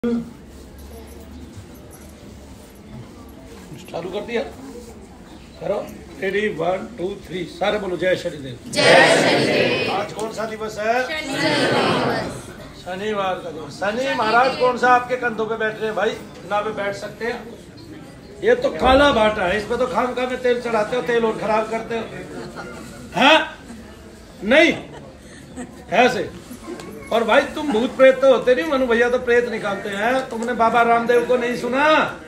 चालू कर दिया। करो रेडी 1 2 3 सारे बोलो जय शनिदेव। जय शनिदेव। आज कौन सा दिवस है? शनिवार का दिवस। शनि महाराज कौन सा आपके कंधों पे बैठ रहे हैं भाई? ना पे बैठ सकते हैं। ये तो काला भाटा है, इस पे तो खामखा में तेल चढ़ाते हो, तेल और खराब करते हो। है नहीं ऐसे। और भाई तुम भूत प्रेत तो होते नहीं, मनु भैया तो प्रेत निकालते हैं। तुमने बाबा रामदेव को नहीं सुना?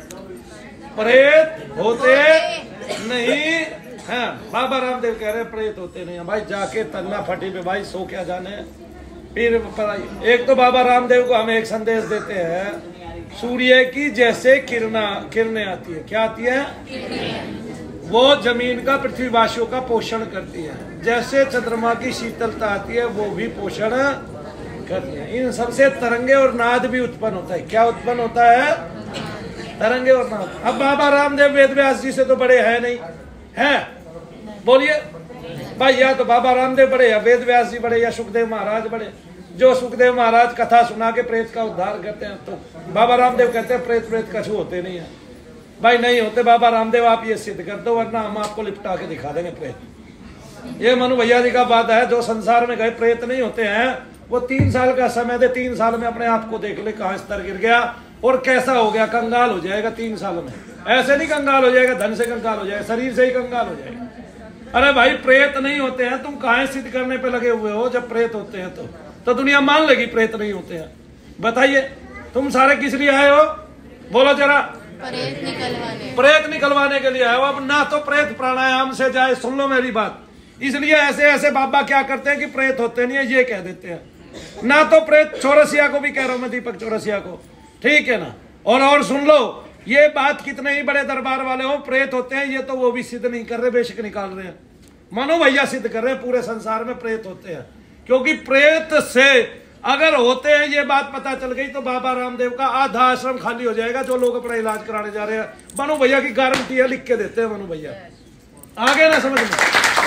प्रेत होते नहीं हैं। बाबा रामदेव कह रहे प्रेत होते नहीं हैं। भाई जाके तन्ना फटी पे भाई सो क्या जाने। फिर एक तो बाबा रामदेव को हम एक संदेश देते हैं, सूर्य की जैसे किरणें आती है। क्या आती है? वो जमीन का पृथ्वीवासियों का पोषण करती है। जैसे चंद्रमा की शीतलता आती है वो भी पोषण करती है। इन सबसे तरंगे और नाद भी उत्पन्न होता है। क्या उत्पन्न होता है? तरंगे और नाद। अब बाबा रामदेव वेद व्यास जी से तो बड़े है नहीं है? बोलिए भाई, या तो बाबा रामदेव बड़े या वेद व्यास जी बड़े या सुखदेव महाराज बड़े। जो सुखदेव महाराज कथा सुना के प्रेत का उद्धार करते हैं, तो बाबा रामदेव कहते हैं प्रेत कछु होते नहीं है। भाई नहीं होते बाबा रामदेव, आप ये सिद्ध कर दो वरना हम आपको लिपटा के दिखा देंगे प्रेत। ये मनु भैया जी का बात है। जो संसार में गए प्रेत नहीं होते हैं, वो 3 साल का समय दे, 3 साल में अपने आप को देख ले कहाँ स्तर गिर गया और कैसा हो गया। कंगाल हो जाएगा 3 साल में। ऐसे नहीं कंगाल हो जाएगा, धन से कंगाल हो जाएगा, शरीर से ही कंगाल हो जाएगा। अरे भाई प्रेत नहीं होते हैं, तुम कहाँ सिद्ध करने पे लगे हुए हो? जब प्रेत होते हैं तो दुनिया मान लेगी प्रेत नहीं होते हैं। बताइए तुम सारे किस लिए आए हो? बोलो जरा। प्रेत निकलवाने के लिए आए हो। अब ना तो प्रेत प्राणायाम से जाए, सुन लो मेरी बात। इसलिए ऐसे बाबा क्या करते हैं कि प्रेत होते नहीं है ये कह देते हैं। ना तो प्रेत, चौरसिया को भी कह रहा हूं मैं, दीपक चौरसिया को, ठीक है ना। और सुन लो, ये बात कितने ही बड़े दरबार वाले हो, प्रेत होते हैं ये तो वो भी सिद्ध नहीं कर रहे, बेशक निकाल रहे हैं। मनो भैया सिद्ध कर रहे हैं पूरे संसार में प्रेत होते हैं। क्योंकि प्रेत से अगर होते हैं ये बात पता चल गई तो बाबा रामदेव का आधा आश्रम खाली हो जाएगा। जो लोग अपना इलाज कराने जा रहे हैं, मनु भैया की गारंटी है, लिख के देते हैं मनु भैया। आगे ना समझ में।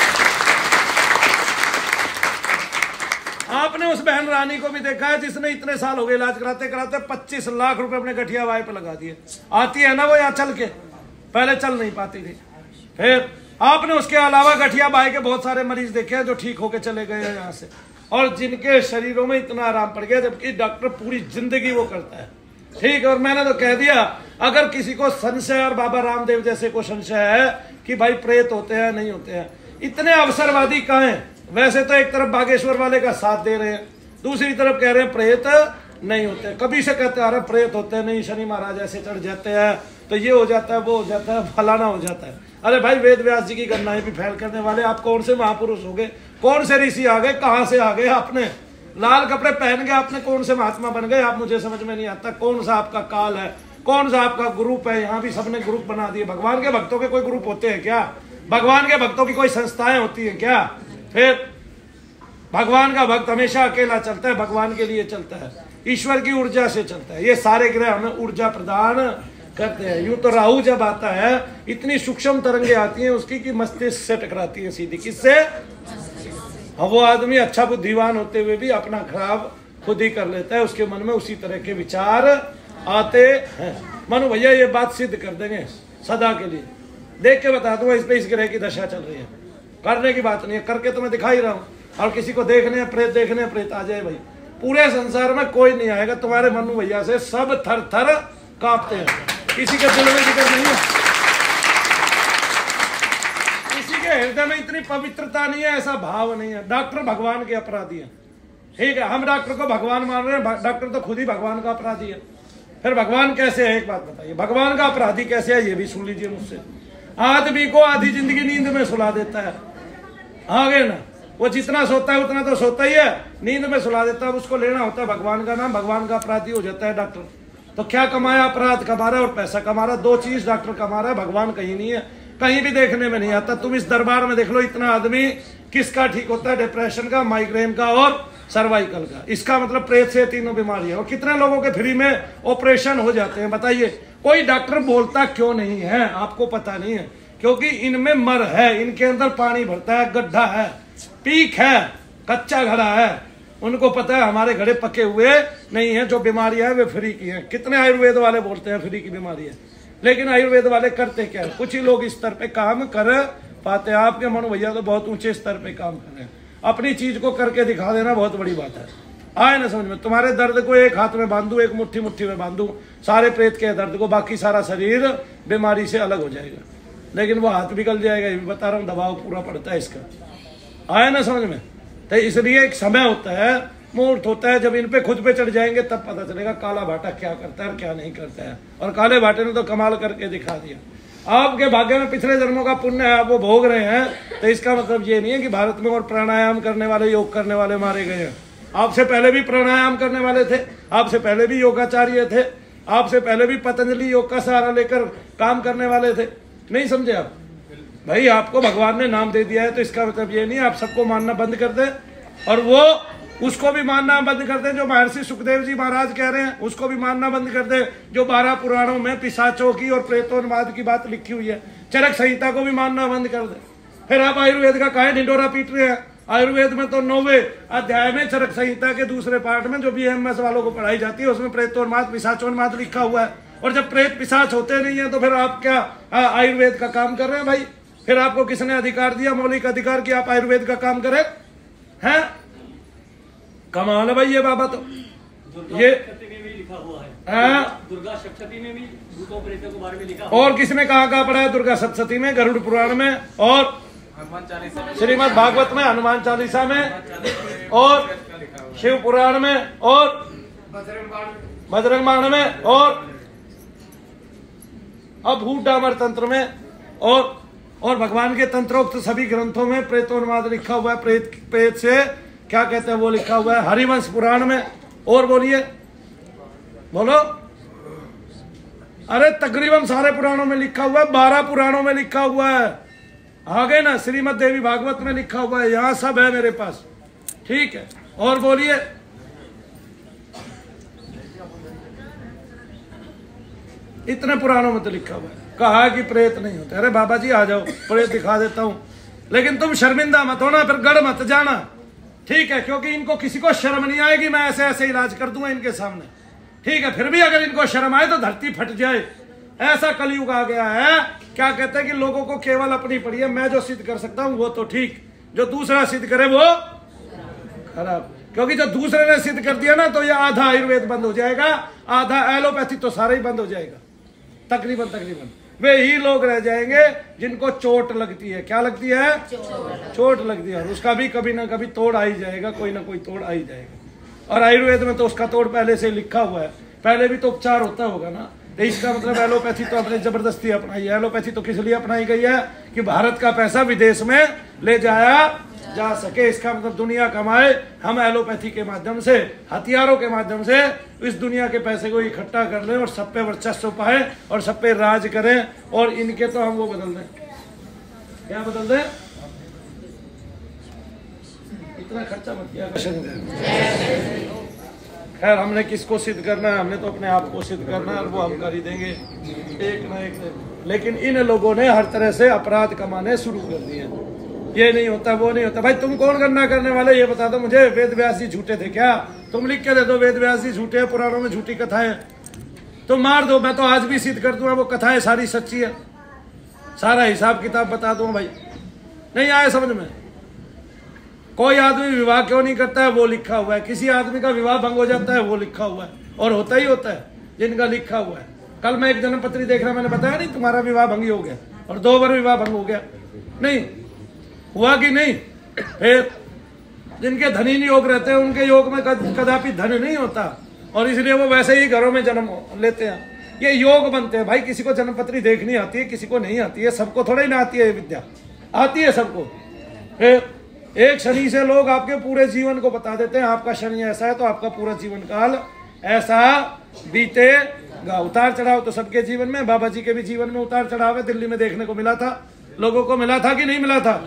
आपने उस बहन रानी को भी देखा है जिसने इतने साल हो गए इलाज कराते कराते 25 लाख रुपए अपने गठिया वाई पे लगा दिए। आती है ना वो यहाँ चल के, पहले चल नहीं पाती थी। फिर आपने उसके अलावा गठिया बाई के बहुत सारे मरीज देखे हैं जो ठीक होके चले गए हैं यहाँ से, और जिनके शरीरों में इतना आराम पड़ गया, जबकि डॉक्टर पूरी जिंदगी वो करता है। ठीक है। और मैंने तो कह दिया, अगर किसी को संशय और बाबा रामदेव जैसे को संशय है कि भाई प्रेत होते हैं नहीं होते हैं, इतने अवसरवादी कहाँ हैं? वैसे तो एक तरफ बागेश्वर वाले का साथ दे रहे हैं, दूसरी तरफ कह रहे हैं प्रेत नहीं होते। कभी से कहते हैं अरे प्रेत होते नहीं, शनि महाराज ऐसे चढ़ जाते हैं तो ये हो जाता है, वो हो जाता है, फलाना हो जाता है। अरे भाई वेद व्यास जी की गणनाएं भी फैल करने वाले आप कौन से महापुरुष हो गए? कौन से ऋषि आ गए? कहाँ से आ गए? आपने लाल कपड़े पहन गए, आपने कौन से महात्मा बन गए? आप मुझे समझ में नहीं आता। कौन सा आपका काल है? कौन सा आपका ग्रुप है? यहाँ भी सबने ग्रुप बना दिए। भगवान के भक्तों के कोई ग्रुप होते हैं क्या? भगवान के भक्तों की कोई संस्थाएं होती है क्या? फिर भगवान का भक्त हमेशा अकेला चलता है, भगवान के लिए चलता है, ईश्वर की ऊर्जा से चलता है। ये सारे ग्रह हमें ऊर्जा प्रदान करते हैं। यूं तो राहु जब आता है इतनी सूक्ष्म तरंगे आती हैं उसकी कि मस्तिष्क से टकराती है सीधी। किससे? हाँ, वो आदमी अच्छा बुद्धिवान होते हुए भी अपना खराब खुद ही कर लेता है। उसके मन में उसी तरह के विचार आते हैं। मनु भैया ये बात सिद्ध कर देंगे सदा के लिए। देख के बता दूंगा इस पे इस ग्रह की दशा चल रही है। करने की बात नहीं है, करके तो मैं दिखा ही रहा हूँ। और किसी को देखने प्रेत देखने प्रेत आ जाए भाई, पूरे संसार में कोई नहीं आएगा तुम्हारे मनु भैया से। सब थर थर कांपते हैं, किसी के दिल में जिक्र नहीं है, किसी के हृदय में इतनी पवित्रता नहीं है, ऐसा भाव नहीं है। डॉक्टर भगवान के अपराधी है, ठीक है। हम डॉक्टर को भगवान मान रहे हैं, डॉक्टर तो खुद ही भगवान का अपराधी है। फिर भगवान कैसे है? एक बात बताइए, भगवान का अपराधी कैसे है ये भी सुन लीजिए मुझसे। आदमी को आधी जिंदगी नींद में सुला देता है। आगे ना, वो जितना सोता है उतना तो सोता ही है, नींद में सुला देता है। उसको लेना होता है भगवान का नाम, भगवान का अपराधी हो जाता है डॉक्टर। तो क्या कमाया? अपराध कमा रहा है और पैसा कमा रहा है। 2 चीज डॉक्टर कमा रहा है, भगवान कहीं नहीं है, कहीं भी देखने में नहीं आता। तुम इस दरबार में देख लो, इतना आदमी किसका ठीक होता है? डिप्रेशन का, माइग्रेन का और सर्वाइकल का। इसका मतलब प्रेत से 3 बीमारी है। और कितने लोगों के फ्री में ऑपरेशन हो जाते हैं बताइए? कोई डॉक्टर बोलता क्यों नहीं है? आपको पता नहीं है, क्योंकि इनमें मर है, इनके अंदर पानी भरता है, गड्ढा है, पीक है, कच्चा घड़ा है, उनको पता है हमारे घड़े पके हुए नहीं है, जो बीमारियां हैं वे फ्री की हैं। कितने आयुर्वेद वाले बोलते हैं फ्री की बीमारी है, लेकिन आयुर्वेद वाले करते क्या है? कुछ ही लोग इस स्तर पे काम कर पाते हैं। आपके मनु भैया तो बहुत ऊंचे स्तर पे काम कर रहे हैं। अपनी चीज को करके दिखा देना बहुत बड़ी बात है। आए ना समझ में? तुम्हारे दर्द को एक हाथ में बांधू, एक मुट्ठी मुट्ठी में बांधू, सारे प्रेत के दर्द को, बाकी सारा शरीर बीमारी से अलग हो जाएगा, लेकिन वो हाथ भी गल जाएगा। ये भी बता रहा हूँ, दबाव पूरा पड़ता है इसका। आए ना समझ में? तो इसलिए एक समय होता है, मुहूर्त होता है, जब इन पे खुद पे चढ़ जाएंगे तब पता चलेगा काला भाटा क्या करता है और क्या नहीं करता है। और काले भाटे ने तो कमाल करके दिखा दिया। आपके भाग्य में पिछले जन्मों का पुण्य है, आप वो भोग रहे हैं, तो इसका मतलब ये नहीं है कि भारत में और प्राणायाम करने वाले, योग करने वाले मारे गए हैं। आपसे पहले भी प्राणायाम करने वाले थे, आपसे पहले भी योगाचार्य थे, आपसे पहले भी पतंजलि योग का सहारा लेकर काम करने वाले थे। नहीं समझे आप? भाई आपको भगवान ने नाम दे दिया है, तो इसका मतलब ये नहीं आप सबको मानना बंद कर दें, और वो उसको भी मानना बंद कर दे जो महर्षि सुखदेव जी महाराज कह रहे हैं, उसको भी मानना बंद कर दे जो 12 पुराणों में पिशाचों की और प्रेतोन्माद की बात लिखी हुई है। चरक संहिता को भी मानना बंद कर दे। फिर आप आयुर्वेद का काहे ढिंडोरा पीट रहे हैं? आयुर्वेद में तो 9वें अध्याय में चरक संहिता के दूसरे पार्ट में जो BAMS वालों को पढ़ाई जाती है, उसमें प्रेतोन्माद पिशाचोन्माद लिखा हुआ है। और जब प्रेत पिशाच होते नहीं है तो फिर आप क्या आयुर्वेद का काम कर रहे हैं? भाई फिर आपको किसने अधिकार दिया, मौलिक अधिकार, कि आप आयुर्वेद का काम करें? हैं? कमाल है भाई ये बाबा। तो ये लिखा हुआ है, दुर्गा सप्तशती में भी भूतों प्रेतों के बारे में लिखा हुआ। और किसने कहा पढ़ा है? दुर्गा सप्तशती में, गरुड़ पुराण में, और श्रीमद् भागवत में, हनुमान चालीसा में, और शिव पुराण में, और बजरंग बाण में, और अब भूत डामर तंत्र में, और भगवान के तंत्रोक्त सभी ग्रंथों में प्रेतोन्माद लिखा हुआ है। प्रेत से क्या कहते हैं वो लिखा हुआ है हरिवंश पुराण में। और बोलिए, बोलो। अरे तकरीबन सारे पुराणों में लिखा हुआ है, 12 पुराणों में लिखा हुआ है। आगे ना श्रीमद् देवी भागवत में लिखा हुआ है, यहां सब है मेरे पास। ठीक है, और बोलिए। इतने पुराणों में तो लिखा हुआ है। कहा कि प्रेत नहीं होते। अरे बाबा जी आ जाओ, प्रेत दिखा देता हूं, लेकिन तुम शर्मिंदा मत होना, फिर गढ़ मत जाना। ठीक है, क्योंकि इनको किसी को शर्म नहीं आएगी, मैं ऐसे ऐसे इलाज कर दूंगा इनके सामने। ठीक है, फिर भी अगर इनको शर्म आए तो धरती फट जाए। ऐसा कलयुग आ गया है। क्या कहते हैं कि लोगों को केवल अपनी पड़ी है। मैं जो सिद्ध कर सकता हूं वो तो ठीक, जो दूसरा सिद्ध करे वो खराब। क्योंकि जो दूसरे ने सिद्ध कर दिया ना, तो ये आधा आयुर्वेद बंद हो जाएगा, आधा एलोपैथी तो सारा ही बंद हो जाएगा। तकरीबन वे ही लोग रह जाएंगे जिनको चोट लगती है। क्या लगती है? चोट लगती है। और उसका भी कभी ना कभी तोड़ आ ही जाएगा, कोई ना कोई तोड़ आ ही जाएगा। और आयुर्वेद में तो उसका तोड़ पहले से लिखा हुआ है, पहले भी तो उपचार होता होगा ना। इसका मतलब एलोपैथी तो अपने जबरदस्ती अपनाई है। एलोपैथी तो किस लिए अपनाई गई है? कि भारत का पैसा विदेश में ले जाया जा सके। इसका मतलब दुनिया कमाए, हम एलोपैथी के माध्यम से, हथियारों के माध्यम से इस दुनिया के पैसे को इकट्ठा कर लें और सब पे वर्चस्व पाए और सब पे राज करें। और इनके तो हम वो बदल दें। क्या बदल दें? इतना खर्चा मत किया। खैर, हमने किसको सिद्ध करना है? हमने तो अपने आप को सिद्ध करना है, और वो हम कर ही देंगे एक ना एक। लेकिन इन लोगों ने हर तरह से अपराध कमाने शुरू कर दिए। ये नहीं होता, वो नहीं होता। भाई तुम कौन गणना करने वाले, ये बता दो मुझे। वेद व्यास जी झूठे थे क्या? तुम लिख के दे दो वेद व्यास जी झूठे हैं, पुराणों में झूठी कथाएं। तुम मार दो, मैं तो आज भी सिद्ध कर दूंगा वो कथाएं सारी सच्ची है। सारा हिसाब किताब बता दूं भाई। नहीं आए समझ में? कोई आदमी विवाह क्यों नहीं करता है, वो लिखा हुआ है। किसी आदमी का विवाह भंग हो जाता है, वो लिखा हुआ है। और होता ही होता है जिनका लिखा हुआ है। कल मैं एक जन्म पत्री देख रहा, मैंने बताया नहीं तुम्हारा विवाह भंग हो गया, और 2 बार विवाह भंग हो गया। नहीं हुआ कि नहीं? फिर जिनके धनी योग रहते हैं उनके योग में कदापि धन नहीं होता, और इसलिए वो वैसे ही घरों में जन्म लेते हैं। ये योग बनते हैं भाई। किसी को जन्म पत्री देखनी आती है, किसी को नहीं आती है। सबको थोड़ा ही ना आती है विद्या, आती है सबको। फिर एक शनि से लोग आपके पूरे जीवन को बता देते हैं, आपका शनि ऐसा है तो आपका पूरा जीवन काल ऐसा बीतेगा। उतार चढ़ाव तो सबके जीवन में, बाबा जी के भी जीवन में उतार चढ़ाव है। दिल्ली में देखने को मिला था, लोगों को मिला था कि नहीं मिला था?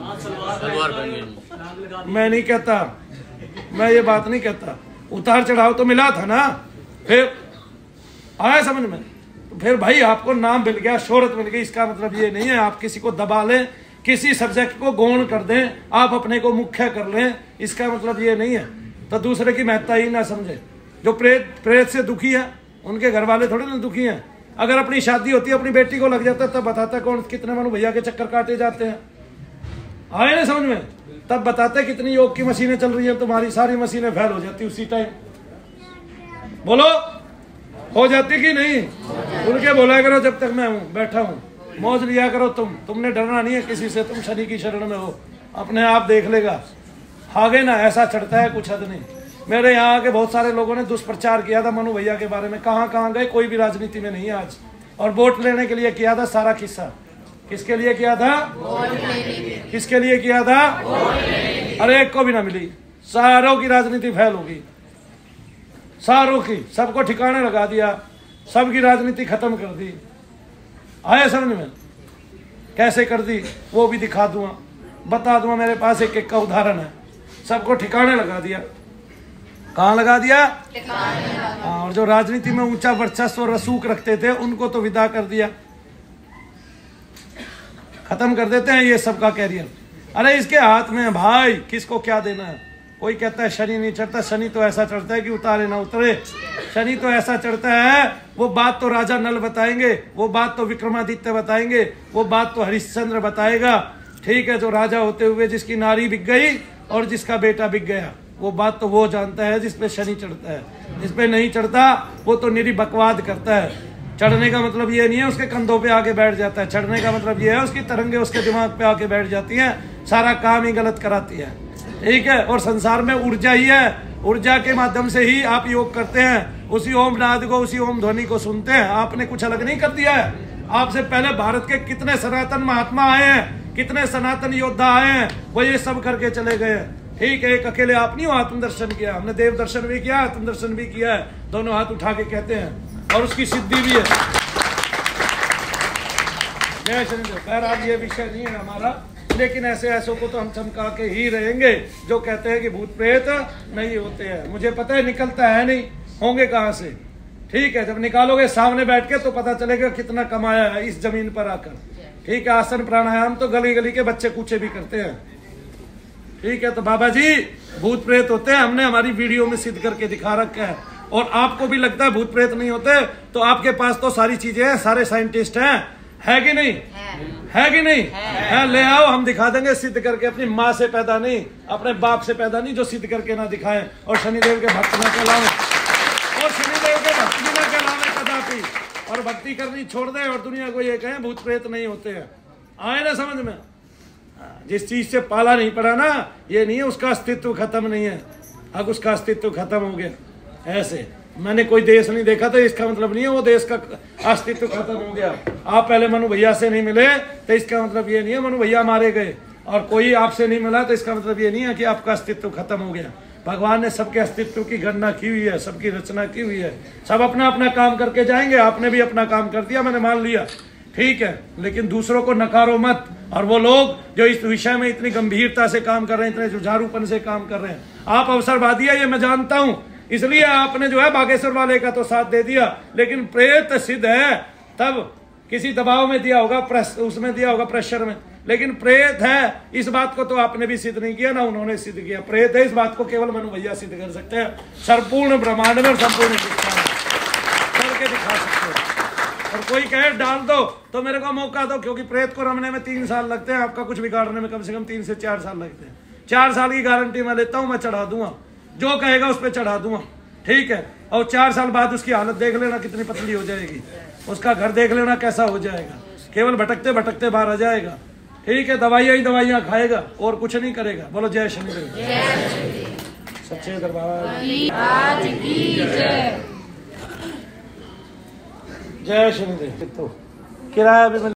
मैं नहीं कहता, मैं ये बात नहीं कहता। उतार चढ़ाव तो मिला था ना। फिर आया समझ में? तो फिर भाई आपको नाम मिल गया, शोहरत मिल गई, इसका मतलब ये नहीं है आप किसी को दबा लें, किसी सब्जेक्ट को गौण कर दें, आप अपने को मुख्य कर लें। इसका मतलब ये नहीं है। तो दूसरे की महत्ता ही ना समझे। जो प्रेत से दुखी है उनके घर वाले थोड़े ना दुखी हैं। अगर अपनी शादी होती है अपनी बेटी को लग जाता तब बताता कौन कितने मनु भैया के चक्कर काटे जाते हैं, आए ना समझ में, तब बताते कितनी योग की मशीनें चल रही है, तुम्हारी सारी मशीनें फेल हो जाती उसी टाइम। बोलो हो जाती कि नहीं? उनके बोला करो जब तक मैं हूं बैठा हूं, मौज लिया करो तुमने डरना नहीं है किसी से, तुम शनि की शरण में हो, अपने आप देख लेगा। आगे ना ऐसा चढ़ता है कुछ हद नहीं। मेरे यहाँ के बहुत सारे लोगों ने दुष्प्रचार किया था मनु भैया के बारे में, कहाँ गए, कोई भी राजनीति में नहीं है आज, और वोट लेने के लिए किया था सारा किस्सा। किसके लिए किया था? किसके लिए किया था? अरे एक को भी ना मिली, सारों की राजनीति फेल होगी, सारों की, सबको ठिकाने लगा दिया, सबकी राजनीति खत्म कर दी। आया समझ में? कैसे कर दी वो भी दिखा दूंगा, बता दूंगा, मेरे पास एक का उदाहरण है। सबको ठिकाने लगा दिया। कहाँ लगा दिया? हाँ, और जो राजनीति में ऊंचा वर्चस्व और रसूख रखते थे उनको तो विदा कर दिया, खत्म कर देते हैं ये सबका कैरियर। अरे इसके हाथ में भाई, किसको क्या देना है। कोई कहता है शनि नहीं चढ़ता, शनि तो ऐसा चढ़ता है कि उतारे ना उतरे, शनि तो ऐसा चढ़ता है, वो बात तो राजा नल बताएंगे, वो बात तो विक्रमादित्य बताएंगे, वो बात तो हरिश्चंद्र बताएगा। ठीक है, जो राजा होते हुए जिसकी नारी बिक गई और जिसका बेटा बिक गया, वो बात तो वो जानता है जिसपे शनि चढ़ता है। जिसपे नहीं चढ़ता वो तो निरी बकवाद करता है। चढ़ने का मतलब ये नहीं है उसके कंधों पे आके बैठ जाता है, चढ़ने का मतलब ये है उसकी तरंगे उसके दिमाग पे आके बैठ जाती हैं, सारा काम ही गलत कराती है। ठीक है, और संसार में ऊर्जा ही है, ऊर्जा के माध्यम से ही आप योग करते हैं, उसी ओम नाद को, उसी ओम ध्वनि को सुनते हैं। आपने कुछ अलग नहीं कर दिया है। आपसे पहले भारत के कितने सनातन महात्मा आए हैं, कितने सनातन योद्धा आए हैं, वो ये सब करके चले गए हैं। ठीक है, एक अकेले आप नहीं हो आत्म दर्शन किया, हमने देव दर्शन भी किया, आत्म दर्शन भी किया है, दोनों हाथ उठा के कहते हैं, और उसकी सिद्धि भी है। जय शनिदेव। बहरहाल ये विषय नहीं है हमारा, लेकिन ऐसे ऐसों को तो हम चमका के ही रहेंगे जो कहते हैं कि भूत प्रेत नहीं होते हैं। मुझे पता है निकलता है नहीं, होंगे कहाँ से। ठीक है, जब निकालोगे सामने बैठ के तो पता चलेगा कितना कमाया है इस जमीन पर आकर। ठीक है, आसन प्राणायाम तो गली गली के बच्चे कूचे भी करते हैं। ठीक है, तो बाबा जी भूत प्रेत होते हैं, हमने हमारी वीडियो में सिद्ध करके दिखा रखा है। और आपको भी लगता है भूत प्रेत नहीं होते, तो आपके पास तो सारी चीजें हैं, सारे साइंटिस्ट हैं, है कि नहीं? है कि नहीं? है। ले आओ, हम दिखा देंगे सिद्ध करके। अपनी माँ से पैदा नहीं, अपने बाप से पैदा नहीं जो सिद्ध करके ना दिखाएं, और शनिदेव के भक्त ना कहलाएं, और शनिदेव के भक्त भी ना कहलाएं कदापि, और भक्ति करनी छोड़ दे और दुनिया को ये कहें भूत प्रेत नहीं होते हैं। आए ना समझ में? जिस चीज से पाला नहीं पड़ा ना, ये नहीं है उसका अस्तित्व खत्म नहीं है, अब उसका अस्तित्व खत्म हो गया। ऐसे मैंने कोई देश नहीं देखा तो इसका मतलब नहीं है वो देश का अस्तित्व खत्म हो गया। आप पहले मनु भैया से नहीं मिले तो इसका मतलब ये नहीं है मनु भैया मारे गए, और कोई आपसे नहीं मिला तो इसका मतलब ये नहीं है कि आपका अस्तित्व खत्म हो गया। भगवान ने सबके अस्तित्व की गणना की हुई है, सबकी रचना की हुई है, सब अपना अपना काम करके जाएंगे। आपने भी अपना काम कर दिया, मैंने मान लिया, ठीक है, लेकिन दूसरों को नकारो मत। और वो लोग जो इस विषय में इतनी गंभीरता से काम कर रहे हैं, इतने जुझारूपन से काम कर रहे हैं, आप अवसरवादी है ये मैं जानता हूं, इसलिए आपने जो है बागेश्वर वाले का तो साथ दे दिया, लेकिन प्रेत सिद्ध है तब किसी दबाव में दिया होगा, उसमें दिया होगा प्रेशर में, लेकिन प्रेत है इस बात को तो आपने भी सिद्ध नहीं किया ना उन्होंने सिद्ध किया। प्रेत है इस बात को केवल मनु भैया सिद्ध कर सकते हैं, संपूर्ण ब्रह्मांड में संपूर्ण करके दिखा सकते हैं। और कोई कहे डाल दो तो मेरे को मौका दो, क्योंकि प्रेत को रमने में 3 साल लगते हैं, आपका कुछ बिगाड़ने में कम से कम 3 से 4 साल लगते हैं। 4 साल की गारंटी मैं लेता हूं, मैं चढ़ा दूंगा, जो कहेगा उस पर चढ़ा दूंगा, ठीक है। और 4 साल बाद उसकी हालत देख लेना कितनी पतली हो जाएगी, उसका घर देख लेना कैसा हो जाएगा, केवल भटकते भटकते बाहर आ जाएगा, ठीक है। दवाइयां ही दवाइयां खाएगा और कुछ नहीं करेगा। बोलो जय शनिदेव, सच्चे दरबार जय शनिदेव। तो किराया भी